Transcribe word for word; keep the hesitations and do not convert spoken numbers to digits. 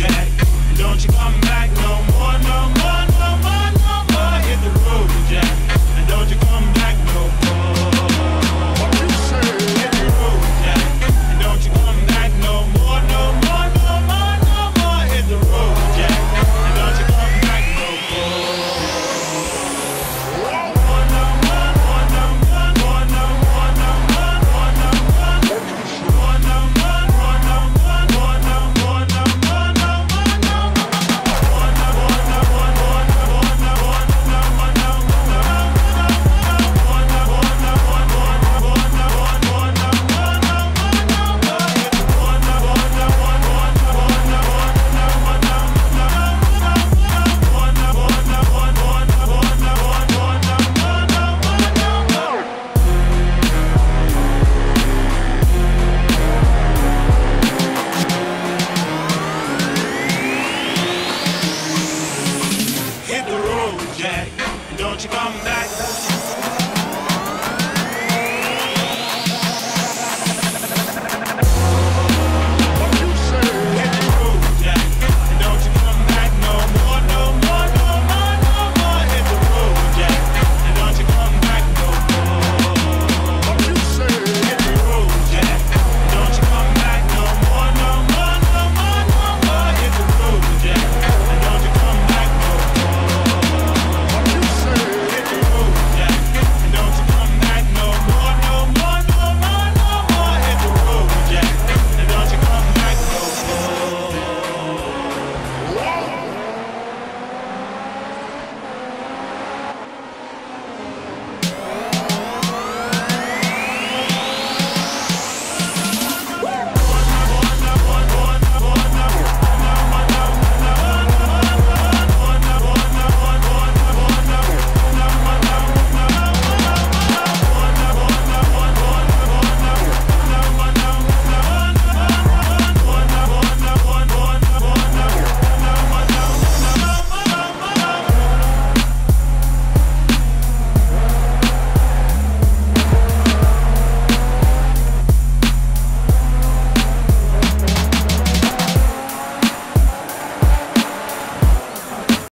Jack. And don't you come back no more, no more, no more, no more. Hit the road, Jack. And don't you come back no more. Hit the road, Jack. And don't you come back no more, no more, no more, no more. Hit the road, Jack. And don't you come back no more. Hit the road, Jack, and don't you come back.